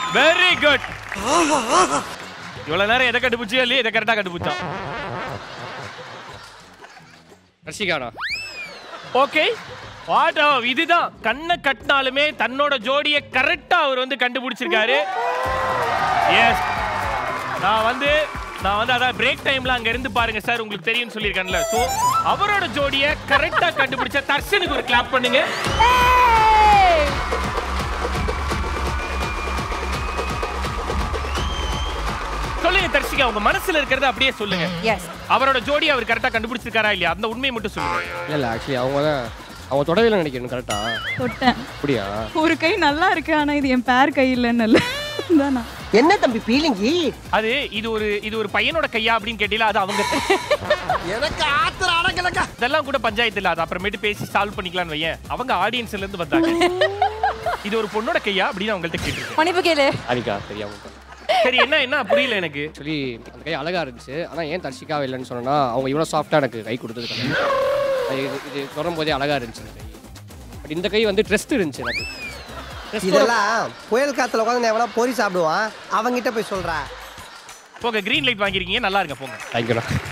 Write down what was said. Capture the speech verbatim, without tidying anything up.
Very good. இவ்வளவு நேரம் எதை கண்டுபிடிச்சியோ இல்லையா இதை கரெக்டா கண்டுபிடிச்சான். ரஷிகாடா. ஓகே வாட் இதுதான் கண்ணை கட்டினாலுமே தன்னோட ஜோடியை கரெக்டா அவர் வந்து கண்டுபிடிச்சிருக்காரு. எஸ் நான் வந்து நான் வந்து அதான் பிரேக் டைம்ல அங்க இருந்து பாருங்க சார் உங்களுக்கு தெரியும் சொல்லியிருக்கேன்ல. சோ அவரோட ஜோடியை கரெக்டா கண்டுபிடிச்ச தர்ஷனுக்கு ஒரு கிளாப் பண்ணுங்க. சொல்லுங்க தர்ஷிகா உங்க மனசுல இருக்கிறத அப்படியே சொல்லுங்க. எஸ் அவரோட ஜோடி அவர் கரெக்டா கண்டுபிடிச்சிருக்காரா இல்லையா அந்த உண்மையை மட்டும் சொல்லுங்க. இல்ல இல்ல ஆக்சுவலி அவங்க தான் அவங்க தொடவையில நினைக்கணும் கரெக்டா. தொட்டேன். அப்படியா? ஒரு கை நல்லா இருக்கு ஆனா இது என் பேர் கை இல்லன்னு இல்ல. தானா என்ன தம்பி பீலிங்கி? அது இது ஒரு இது ஒரு பையனோட கையா அப்படின்னு கேட்டீங்களா அது அவங்க. எனக்கு ஆத்திர அடங்கலக்கா. இதெல்லாம் கூட பஞ்சாயத்து இல்ல அது அப்புறமேட்டு பேசி சால்வ் பண்ணிக்கலாம்னு வையேன். அவங்க ஆடியன்ஸ்ல இருந்து வந்தாங்க. இது ஒரு பொண்ணோட கையா அப்படின்னு அவங்கள்ட்ட கேட்டிருக்கேன். மன்னிப்பு கேளு. அனிகா தெரியாம. சரி என்ன என்ன புரியல எனக்கு. ஆக்சுவலி அந்த கை அழகா இருந்துச்சு. ஆனா ஏன் தர்ஷிகாவே இல்லைன்னு சொன்னா அவங்க இவ்வளவு சாஃப்டா எனக்கு கை கொடுத்தது கிடையாது. இது இது தொடும் போதே அழகா இருந்துச்சு இந்த கை. பட் இந்த கை வந்து ட்ரெஸ்ட் இருந்துச்சு எனக்கு. இதெல்லாம் புயல் காத்துல உட்காந்து எவனா பொறி சாப்பிடுவான் அவங்கிட்ட போய் சொல்றா. போங்க கிரீன் லைட் வாங்கிருக்கீங்க நல்லா இருங்க போங்க. தேங்க்யூண்ணா.